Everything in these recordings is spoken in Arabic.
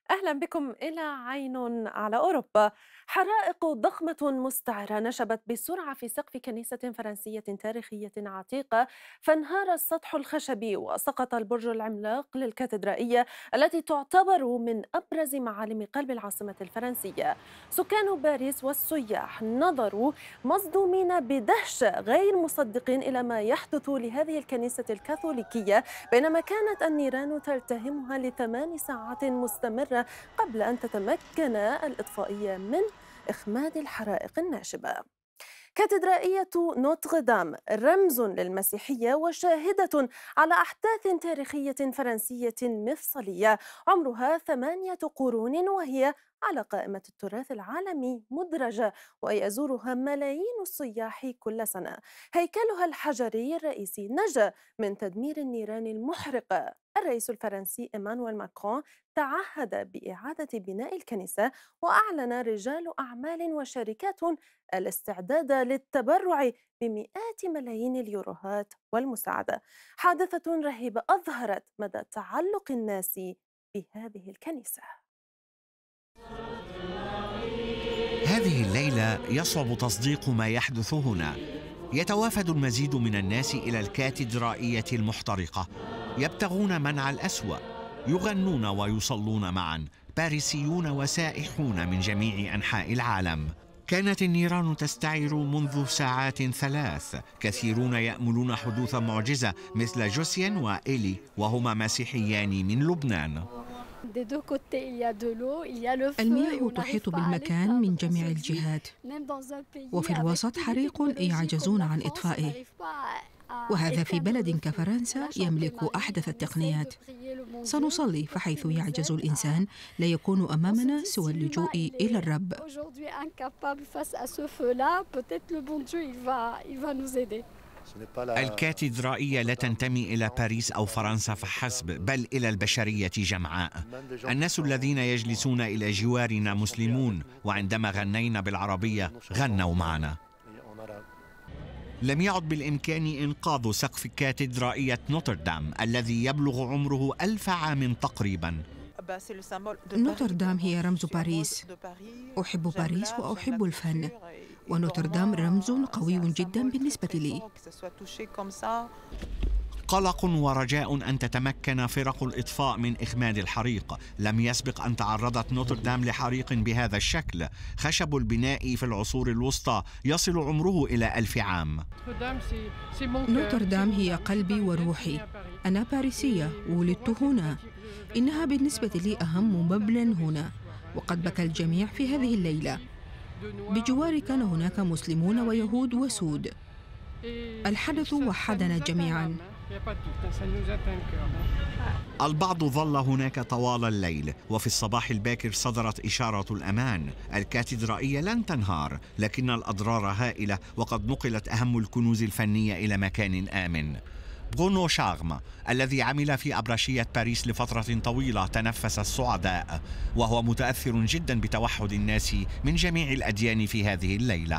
أهلا بكم إلى عين على أوروبا. حرائق ضخمة مستعرة نشبت بسرعة في سقف كنيسة فرنسية تاريخية عتيقة، فانهار السطح الخشبي وسقط البرج العملاق للكاتدرائية التي تعتبر من أبرز معالم قلب العاصمة الفرنسية. سكان باريس والسياح نظروا مصدومين بدهشة غير مصدقين إلى ما يحدث لهذه الكنيسة الكاثوليكية، بينما كانت النيران تلتهمها ل8 ساعات مستمرة قبل أن تتمكن الإطفائية من إخماد الحرائق الناشبة. كاتدرائية نوتردام رمز للمسيحية وشاهدة على أحداث تاريخية فرنسية مفصلية عمرها 8 قرون، وهي على قائمة التراث العالمي مدرجة، ويزورها ملايين السياح كل سنة. هيكلها الحجري الرئيسي نجا من تدمير النيران المحرقة. الرئيس الفرنسي إيمانويل ماكرون تعهد بإعادة بناء الكنيسة، وأعلن رجال أعمال وشركات الاستعداد للتبرع بمئات ملايين اليوروهات والمساعدة. حادثة رهيبة أظهرت مدى تعلق الناس بهذه الكنيسة. هذه الليلة يصعب تصديق ما يحدث هنا. يتوافد المزيد من الناس إلى الكاتدرائية المحترقة، يبتغون منع الأسوأ، يغنون ويصلون معا، باريسيون وسائحون من جميع أنحاء العالم. كانت النيران تستعر منذ ساعات ثلاث. كثيرون يأملون حدوث معجزة مثل جوسيان وإيلي، وهما مسيحيان من لبنان. المياه تحيط بالمكان من جميع الجهات، وفي الوسط حريق يعجزون عن إطفائه، وهذا في بلد كفرنسا يملك أحدث التقنيات. سنصلي، فحيث يعجز الإنسان لا يكون أمامنا سوى اللجوء إلى الرب. الكاتدرائية لا تنتمي إلى باريس أو فرنسا فحسب، بل إلى البشرية جمعاء. الناس الذين يجلسون إلى جوارنا مسلمون، وعندما غنينا بالعربية غنوا معنا. لم يعد بالإمكان إنقاذ سقف كاتدرائية نوتردام الذي يبلغ عمره 1000 عام تقريبا. نوتردام هي رمز باريس. أحب باريس وأحب الفن، ونوتردام رمز قوي جدا بالنسبة لي. قلق ورجاء أن تتمكن فرق الإطفاء من إخماد الحريق. لم يسبق أن تعرضت نوتردام لحريق بهذا الشكل. خشب البناء في العصور الوسطى يصل عمره إلى 1000 عام. نوتردام هي قلبي وروحي. أنا باريسية، ولدت هنا. إنها بالنسبة لي أهم مبنى هنا، وقد بكى الجميع في هذه الليلة. بجواري كان هناك مسلمون ويهود وسود. الحدث وحدنا جميعا. البعض ظل هناك طوال الليل، وفي الصباح الباكر صدرت إشارة الأمان. الكاتدرائية لن تنهار، لكن الأضرار هائلة، وقد نقلت أهم الكنوز الفنية إلى مكان آمن. برونو شارم الذي عمل في أبرشية باريس لفترة طويلة تنفس الصعداء، وهو متأثر جدا بتوحد الناس من جميع الأديان في هذه الليلة.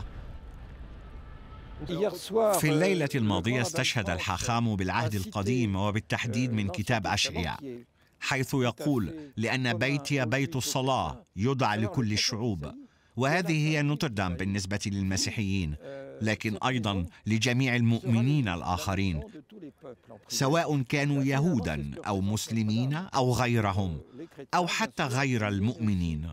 في الليلة الماضية استشهد الحاخام بالعهد القديم، وبالتحديد من كتاب أشعياء، حيث يقول: لأن بيتي بيت الصلاة يدعى لكل الشعوب. وهذه هي نوتردام بالنسبة للمسيحيين، لكن أيضا لجميع المؤمنين الآخرين، سواء كانوا يهودا أو مسلمين أو غيرهم، أو حتى غير المؤمنين.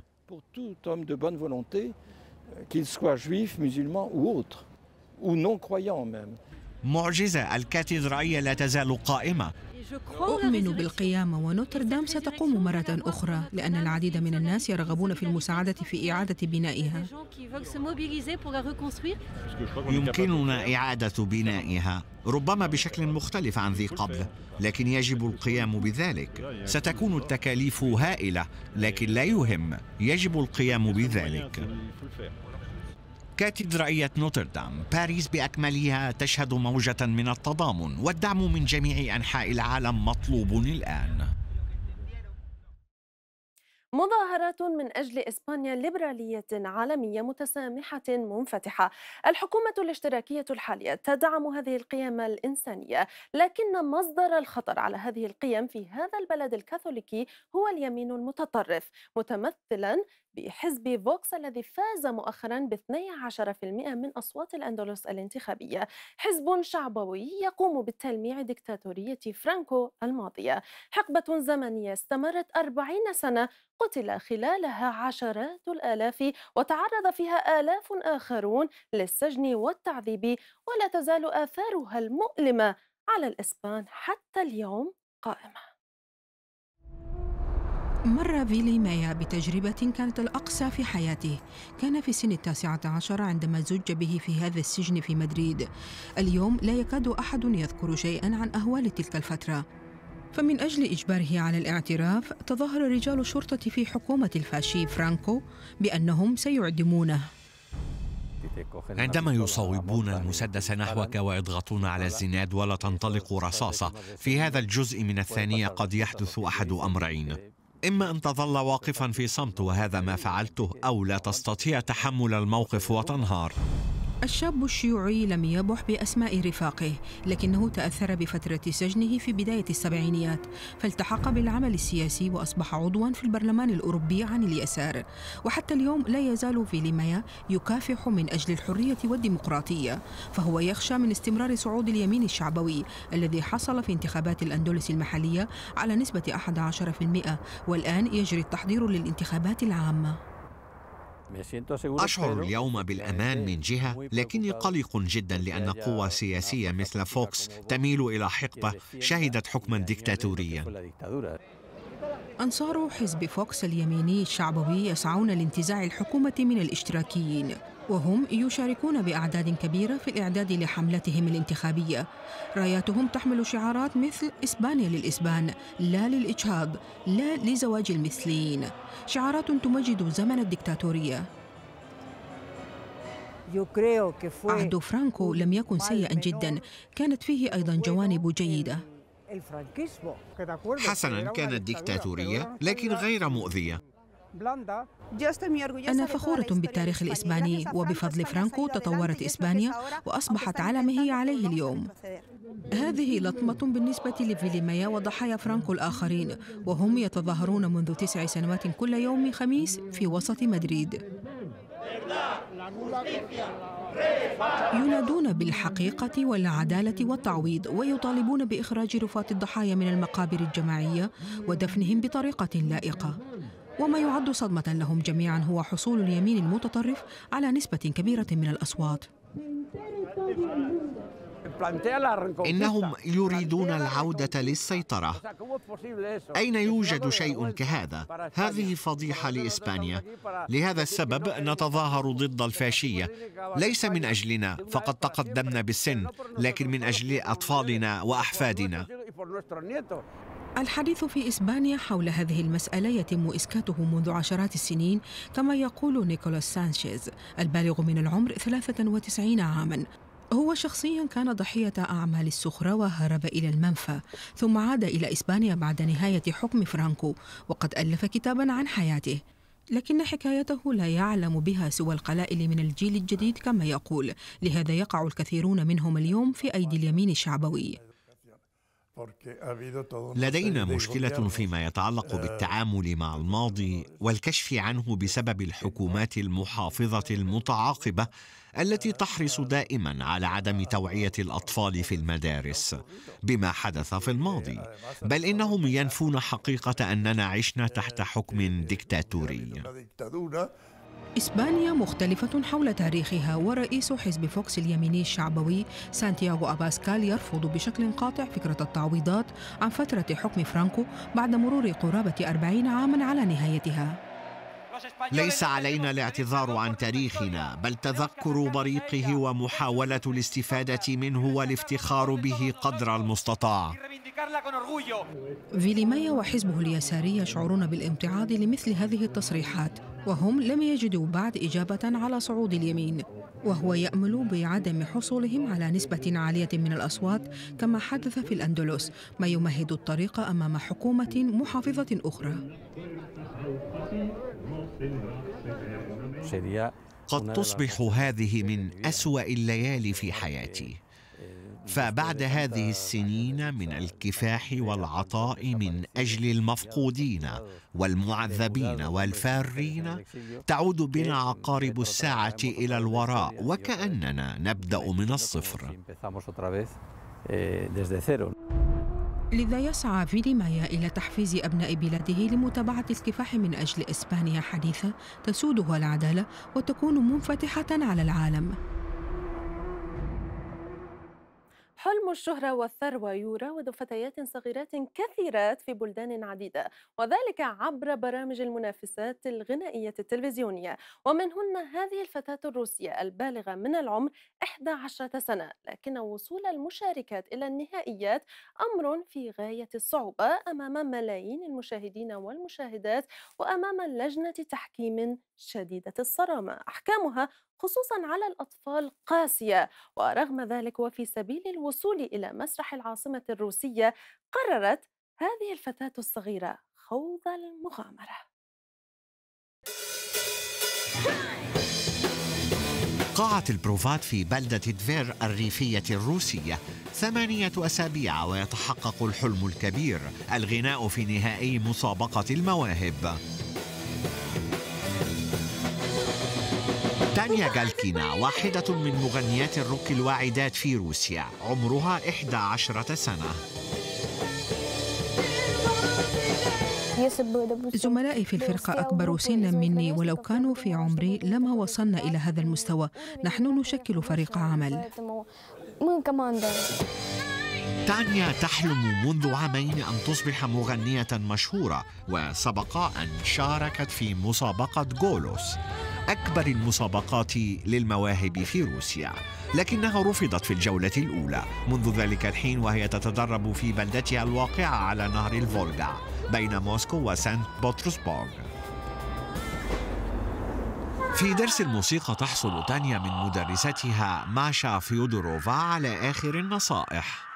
معجزة الكاتدرائية لا تزال قائمة. أؤمن بالقيامة، ونوتردام ستقوم مرة أخرى، لأن العديد من الناس يرغبون في المساعدة في إعادة بنائها. يمكننا إعادة بنائها، ربما بشكل مختلف عن ذي قبل، لكن يجب القيام بذلك. ستكون التكاليف هائلة، لكن لا يهم، يجب القيام بذلك. كاتدرائية نوتردام باريس بأكملها تشهد موجة من التضامن، والدعم من جميع أنحاء العالم مطلوب الآن. مظاهرات من أجل إسبانيا ليبرالية عالمية متسامحة منفتحة. الحكومة الاشتراكية الحالية تدعم هذه القيم الإنسانية، لكن مصدر الخطر على هذه القيم في هذا البلد الكاثوليكي هو اليمين المتطرف، متمثلا بحزب فوكس الذي فاز مؤخرا ب 12% من أصوات الأندلس الانتخابية، حزب شعبوي يقوم بالتلميع ديكتاتورية فرانكو الماضية. حقبة زمنية استمرت 40 سنة قتل خلالها عشرات الآلاف، وتعرض فيها آلاف آخرون للسجن والتعذيب، ولا تزال آثارها المؤلمة على الإسبان حتى اليوم قائمة. مر فيلي مايا بتجربة كانت الأقصى في حياته. كان في سن 19 عندما زج به في هذا السجن في مدريد. اليوم لا يكاد أحد يذكر شيئاً عن أهوال تلك الفترة، فمن أجل إجباره على الاعتراف تظاهر رجال الشرطة في حكومة الفاشي فرانكو بأنهم سيعدمونه. عندما يصوبون المسدس نحوك ويضغطون على الزناد ولا تنطلق رصاصة، في هذا الجزء من الثانية قد يحدث أحد أمرين: إما أن تظل واقفا في صمت وهذا ما فعلته، أو لا تستطيع تحمل الموقف وتنهار. الشاب الشيوعي لم يبح بأسماء رفاقه، لكنه تأثر بفترة سجنه في بداية السبعينيات، فالتحق بالعمل السياسي وأصبح عضواً في البرلمان الأوروبي عن اليسار. وحتى اليوم لا يزال فيلي مايا يكافح من أجل الحرية والديمقراطية، فهو يخشى من استمرار صعود اليمين الشعبوي الذي حصل في انتخابات الأندلس المحلية على نسبة 11%، والآن يجري التحضير للانتخابات العامة. أشعر اليوم بالأمان من جهة، لكني قلق جدا لأن قوى سياسية مثل فوكس تميل إلى حقبة شهدت حكما ديكتاتوريا. أنصار حزب فوكس اليميني الشعبوي يسعون لانتزاع الحكومة من الاشتراكيين، وهم يشاركون بأعداد كبيرة في الإعداد لحملتهم الانتخابية. راياتهم تحمل شعارات مثل إسبانيا للإسبان، لا للإجهاض، لا لزواج المثليين، شعارات تمجد زمن الدكتاتورية. عهد فرانكو لم يكن سيئا جدا، كانت فيه أيضا جوانب جيدة. حسنا، كانت ديكتاتورية لكن غير مؤذية. أنا فخورة بالتاريخ الإسباني، وبفضل فرانكو تطورت إسبانيا وأصبحت على ما هي عليه اليوم. هذه لطمة بالنسبة لفيلي مايا وضحايا فرانكو الآخرين، وهم يتظاهرون منذ 9 سنوات كل يوم خميس في وسط مدريد، ينادون بالحقيقة والعدالة والتعويض، ويطالبون بإخراج رفات الضحايا من المقابر الجماعية ودفنهم بطريقة لائقة. وما يعد صدمة لهم جميعا هو حصول اليمين المتطرف على نسبة كبيرة من الأصوات. إنهم يريدون العودة للسيطرة. أين يوجد شيء كهذا؟ هذه فضيحة لإسبانيا. لهذا السبب نتظاهر ضد الفاشية، ليس من أجلنا، فقد تقدمنا بالسن، لكن من أجل أطفالنا وأحفادنا. الحديث في إسبانيا حول هذه المسألة يتم إسكاته منذ عشرات السنين، كما يقول نيكولاس سانشيز البالغ من العمر 93 عاماً. هو شخصياً كان ضحية أعمال السخرة وهرب إلى المنفى، ثم عاد إلى إسبانيا بعد نهاية حكم فرانكو، وقد ألف كتاباً عن حياته، لكن حكايته لا يعلم بها سوى القلائل من الجيل الجديد كما يقول. لهذا يقع الكثيرون منهم اليوم في أيدي اليمين الشعبوي. لدينا مشكلة فيما يتعلق بالتعامل مع الماضي والكشف عنه بسبب الحكومات المحافظة المتعاقبة التي تحرص دائما على عدم توعية الأطفال في المدارس بما حدث في الماضي، بل إنهم ينفون حقيقة أننا عشنا تحت حكم ديكتاتوري. إسبانيا مختلفة حول تاريخها، ورئيس حزب فوكس اليميني الشعبوي سانتياغو أباسكال يرفض بشكل قاطع فكرة التعويضات عن فترة حكم فرانكو بعد مرور قرابة 40 عاماً على نهايتها. ليس علينا الاعتذار عن تاريخنا، بل تذكر بريقه ومحاولة الاستفادة منه والافتخار به قدر المستطاع. فيلي مايا وحزبه اليساري يشعرون بالامتعاض لمثل هذه التصريحات، وهم لم يجدوا بعد إجابة على صعود اليمين، وهو يأمل بعدم حصولهم على نسبة عالية من الأصوات كما حدث في الأندلس، ما يمهد الطريق أمام حكومة محافظة أخرى. قد تصبح هذه من أسوأ الليالي في حياتي، فبعد هذه السنين من الكفاح والعطاء من أجل المفقودين والمعذبين والفارين، تعود بنا عقارب الساعة إلى الوراء وكأننا نبدأ من الصفر. لذا يسعى فيدي مايا إلى تحفيز أبناء بلاده لمتابعة الكفاح من أجل إسبانيا حديثة تسودها العدالة وتكون منفتحة على العالم. حلم الشهرة والثروة يراود فتيات صغيرات كثيرات في بلدان عديدة، وذلك عبر برامج المنافسات الغنائية التلفزيونية، ومنهن هذه الفتاة الروسية البالغة من العمر 11 سنة، لكن وصول المشاركات إلى النهائيات أمر في غاية الصعوبة أمام ملايين المشاهدين والمشاهدات وأمام لجنة تحكيم شديدة الصرامة. أحكامها خصوصا على الأطفال قاسية، ورغم ذلك وفي سبيل الوصول إلى مسرح العاصمة الروسية قررت هذه الفتاة الصغيرة خوض المغامرة. قاعة البروفات في بلدة تفير الريفية الروسية 8 أسابيع ويتحقق الحلم الكبير، الغناء في نهائي مسابقة المواهب. تانيا غالكينا واحدة من مغنيات الروك الواعدات في روسيا، عمرها 11 سنة. زملائي في الفرقة أكبر سنا مني، ولو كانوا في عمري لما وصلنا إلى هذا المستوى. نحن نشكل فريق عمل. تانيا تحلم منذ عامين أن تصبح مغنية مشهورة، وسبق أن شاركت في مسابقة غولوس، أكبر المسابقات للمواهب في روسيا، لكنها رفضت في الجولة الأولى. منذ ذلك الحين وهي تتدرب في بلدتها الواقعة على نهر الفولغا بين موسكو وسانت بطرسبرغ. في درس الموسيقى تحصل تانيا من مدرستها ماشا فيودوروفا على آخر النصائح.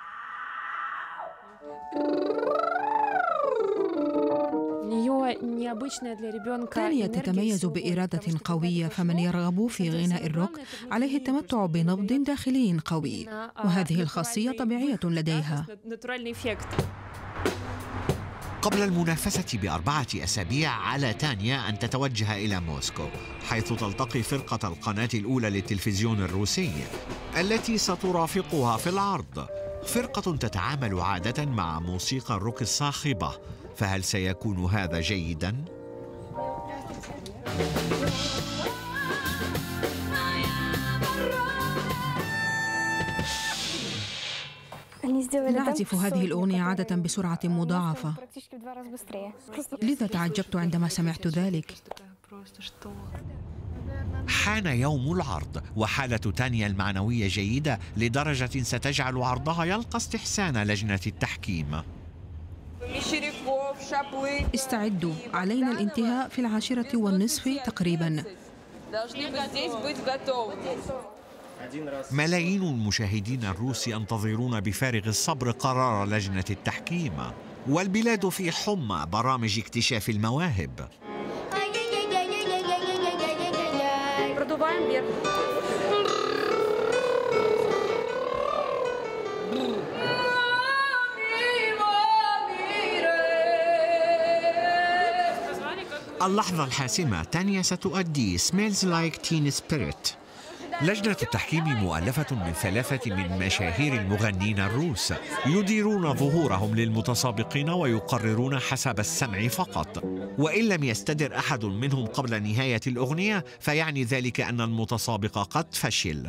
تانيا تتميز بإرادة قوية، فمن يرغب في غناء الروك عليه التمتع بنبض داخلي قوي، وهذه الخاصية طبيعية لديها. قبل المنافسة ب4 أسابيع على تانيا أن تتوجه إلى موسكو، حيث تلتقي فرقة القناة الأولى للتلفزيون الروسي التي سترافقها في العرض. فرقة تتعامل عادة مع موسيقى الروك الصاخبة، فهل سيكون هذا جيداً؟ نعزف هذه الأغنية عادة بسرعة مضاعفة، لذا تعجبت عندما سمعت ذلك. حان يوم العرض، وحالة تانيا المعنوية جيدة لدرجة ستجعل عرضها يلقى استحسان لجنة التحكيم. استعدوا، علينا الانتهاء في 10:30 تقريبا. ملايين المشاهدين الروس ينتظرون بفارغ الصبر قرار لجنة التحكيم، والبلاد في حمى برامج اكتشاف المواهب. اللحظة الحاسمة، تانيا ستؤدي Smells Like Teen Spirit. لجنة التحكيم مؤلفة من 3 من مشاهير المغنين الروس، يديرون ظهورهم للمتسابقين ويقررون حسب السمع فقط، وإن لم يستدر أحد منهم قبل نهاية الأغنية فيعني ذلك أن المتسابق قد فشل.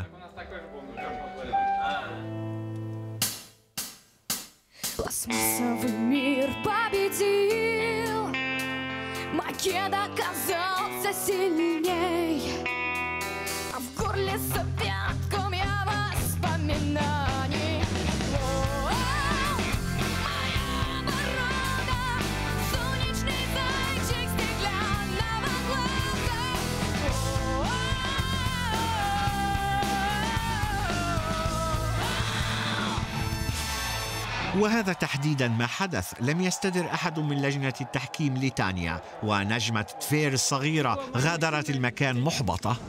وهذا تحديدا ما حدث. لم يستدر أحد من لجنة التحكيم لتانيا، ونجمة تفير الصغيرة غادرت المكان محبطة.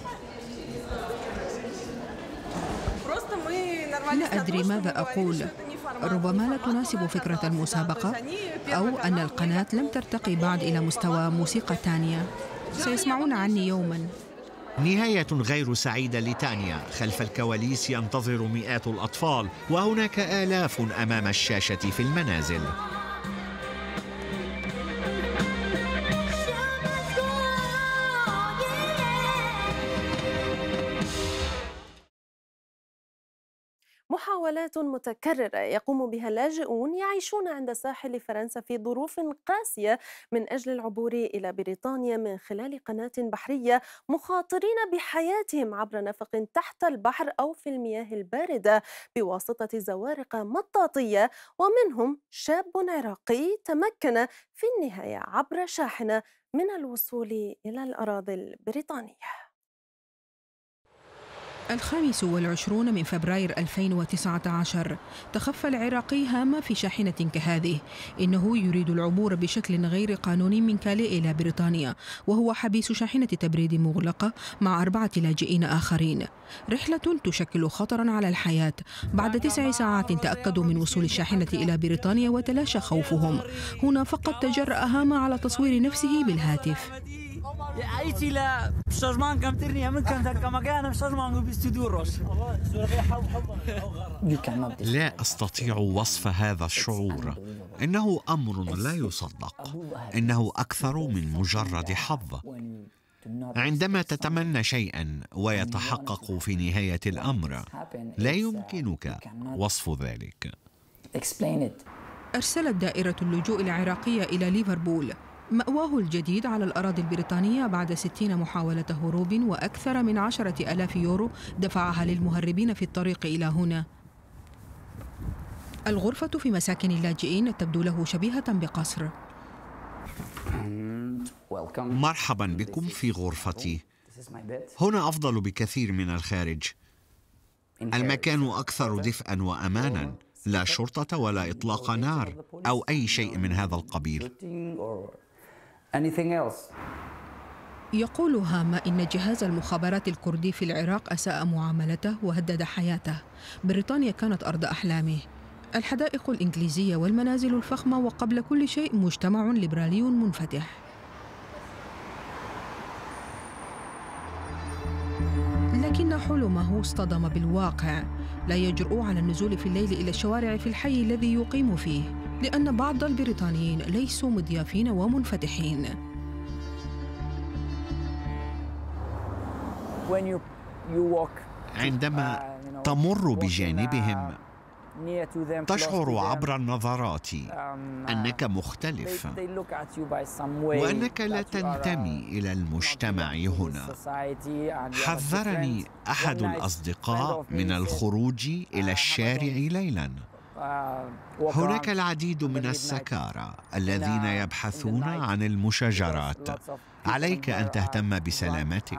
لا أدري ماذا أقول، ربما لا تناسب فكرة المسابقة، أو أن القناة لم ترتقي بعد إلى مستوى موسيقى تانيا. سيسمعون عني يوما. نهاية غير سعيدة لتانيا. خلف الكواليس ينتظر مئات الأطفال، وهناك آلاف أمام الشاشة في المنازل. محاولات متكررة يقوم بها اللاجئون يعيشون عند ساحل فرنسا في ظروف قاسية من أجل العبور إلى بريطانيا من خلال قناة بحرية، مخاطرين بحياتهم عبر نفق تحت البحر أو في المياه الباردة بواسطة زوارق مطاطية. ومنهم شاب عراقي تمكن في النهاية عبر شاحنة من الوصول إلى الأراضي البريطانية. 25 من فبراير 2019 تخفى العراقي هاما في شاحنة كهذه. إنه يريد العبور بشكل غير قانوني من كالي إلى بريطانيا، وهو حبيس شاحنة تبريد مغلقة مع 4 لاجئين آخرين. رحلة تشكل خطرا على الحياة. بعد 9 ساعات تأكدوا من وصول الشاحنة إلى بريطانيا وتلاشى خوفهم. هنا فقط تجرأ هاما على تصوير نفسه بالهاتف. لا أستطيع وصف هذا الشعور. إنه أمر لا يصدق. إنه أكثر من مجرد حظ. عندما تتمنى شيئا ويتحقق في نهاية الأمر، لا يمكنك وصف ذلك. أرسلت دائرة اللجوء العراقية إلى ليفربول، مأواه الجديد على الأراضي البريطانية، بعد 60 محاولة هروب وأكثر من 10,000 يورو دفعها للمهربين في الطريق إلى هنا. الغرفة في مساكن اللاجئين تبدو له شبيهة بقصر. مرحبا بكم في غرفتي. هنا أفضل بكثير من الخارج. المكان أكثر دفئا وأمانا. لا شرطة ولا إطلاق نار أو أي شيء من هذا القبيل. يقول هاما إن جهاز المخابرات الكردي في العراق أساء معاملته وهدد حياته. بريطانيا كانت أرض أحلامه، الحدائق الإنجليزية والمنازل الفخمة، وقبل كل شيء مجتمع ليبرالي منفتح. لكن حلمه اصطدم بالواقع. لا يجرؤ على النزول في الليل إلى الشوارع في الحي الذي يقيم فيه، لأن بعض البريطانيين ليسوا مضيافين ومنفتحين. عندما تمر بجانبهم تشعر عبر النظرات أنك مختلف، وأنك لا تنتمي إلى المجتمع هنا. حذرني أحد الأصدقاء من الخروج إلى الشارع ليلاً. هناك العديد من السكارى الذين يبحثون عن المشاجرات. عليك أن تهتم بسلامتك.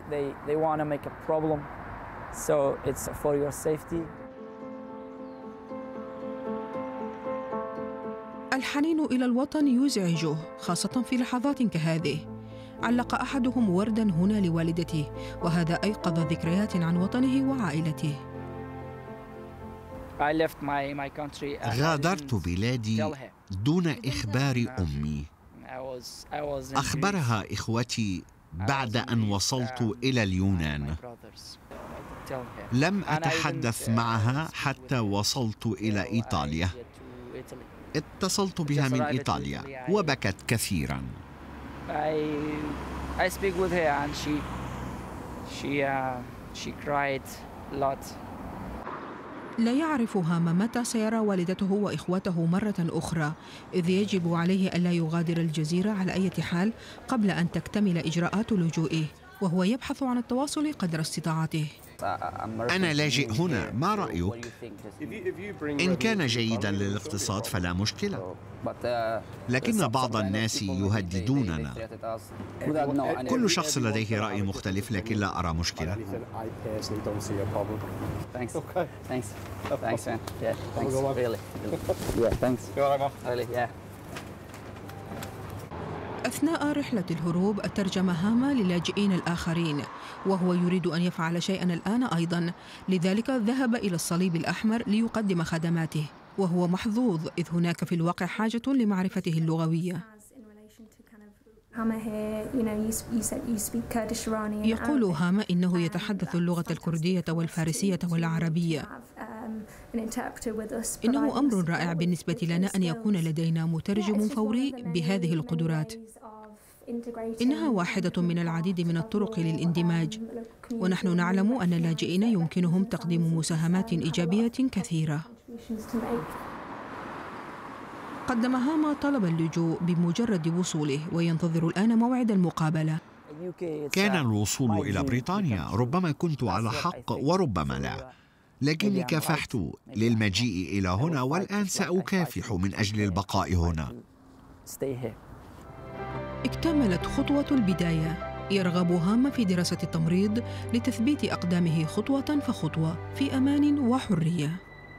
الحنين إلى الوطن يزعجه، خاصة في لحظات كهذه. علق أحدهم ورداً هنا لوالدته، وهذا أيقظ ذكريات عن وطنه وعائلته. غادرت بلادي دون إخبار أمي. أخبرها إخوتي بعد أن وصلت إلى اليونان. لم أتحدث معها حتى وصلت إلى إيطاليا. اتصلت بها من إيطاليا وبكت كثيراً. لا يعرف هاما متى سيرى والدته وإخوته مرة أخرى، إذ يجب عليه ألا يغادر الجزيرة على أي حال قبل أن تكتمل إجراءات لجوئه، وهو يبحث عن التواصل قدر استطاعته. أنا لاجئ هنا، ما رأيك؟ إن كان جيداً للاقتصاد فلا مشكلة، لكن بعض الناس يهددوننا. كل شخص لديه رأي مختلف، لكن لا أرى مشكلة. أثناء رحلة الهروب ترجم هاما للاجئين الآخرين، وهو يريد أن يفعل شيئا الآن أيضا، لذلك ذهب إلى الصليب الأحمر ليقدم خدماته، وهو محظوظ إذ هناك في الواقع حاجة لمعرفته اللغوية. يقول هاما إنه يتحدث اللغة الكردية والفارسية والعربية. إنه أمر رائع بالنسبة لنا أن يكون لدينا مترجم فوري بهذه القدرات. إنها واحدة من العديد من الطرق للاندماج، ونحن نعلم أن اللاجئين يمكنهم تقديم مساهمات إيجابية كثيرة. قدم هاما طلب اللجوء بمجرد وصوله، وينتظر الآن موعد المقابلة. كان الوصول إلى بريطانيا، ربما كنت على حق وربما لا، لكني كافحت للمجيء إلى هنا، والآن سأكافح من أجل البقاء هنا. اكتملت خطوة البداية. يرغب هاما في دراسة التمريض لتثبيت أقدامه خطوة فخطوة في أمان وحرية.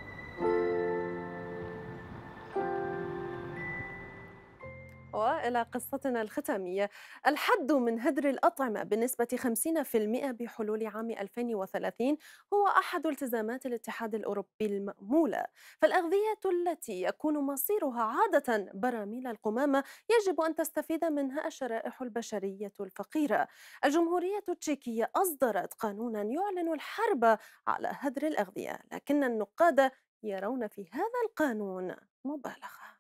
وإلى قصتنا الختامية، الحد من هدر الأطعمة بنسبة 50% بحلول عام 2030 هو أحد التزامات الاتحاد الأوروبي المأمولة، فالأغذية التي يكون مصيرها عادة براميل القمامة يجب أن تستفيد منها الشرائح البشرية الفقيرة. الجمهورية التشيكية أصدرت قانونا يعلن الحرب على هدر الأغذية، لكن النقاد يرون في هذا القانون مبالغة.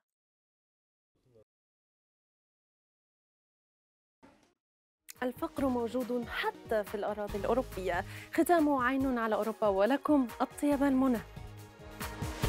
الفقر موجود حتى في الأراضي الأوروبية. ختام عين على أوروبا، ولكم أطيب المنى.